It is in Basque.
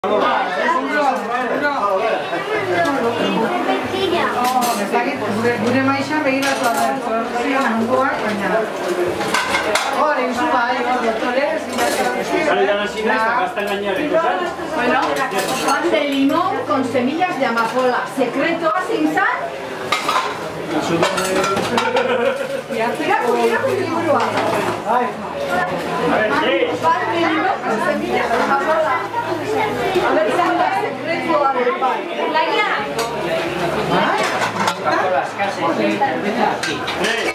Gure maixan begiratu da, zion hangoak, baina... Hore, izu bai, doktores... Bueno, pan de limón con semillas de amapola. Secreto sin sal. Mira con liburua. Pan de limón con semillas de amapola. A ver si anda secreto a ver pan. La guía. Las casas, aquí.